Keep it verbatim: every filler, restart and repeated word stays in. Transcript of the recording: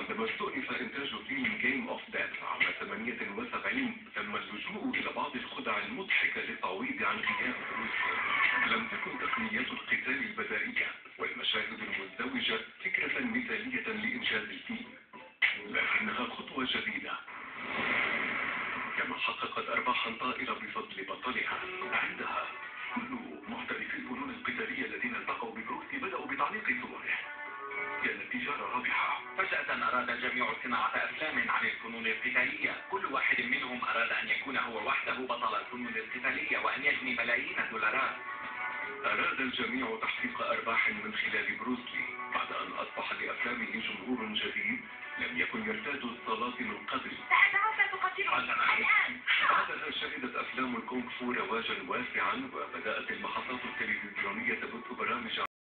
عندما استؤنف إنتاج فيلم جيم أوف ديث عام ثمانية وسبعين تم اللجوء إلى بعض الخدع المضحكة للتعويض عن غياب بروس لي. لم تكن تقنيات القتال البدائية والمشاهد المزدوجة فكرة مثالية لإنجاز الفيلم، لكنها خطوة جديدة كما حققت أرباحا طائلة بفضل بطلها. عندها كل محترفي الفنون القتالية الذين التقوا ببروسلي بدأوا بتعليق صوره. كانت تجارة رابحة. فجأة أراد الجميع صناعة أفلام عن الفنون القتالية، كل واحد منهم أراد أن يكون هو وحده بطل الفنون القتالية وأن يجني ملايين الدولارات. أراد الجميع تحقيق أرباح من خلال بروسلي بعد أن أصبح لأفلامه جمهور جديد لم يكن يرتاد السلاطن القدر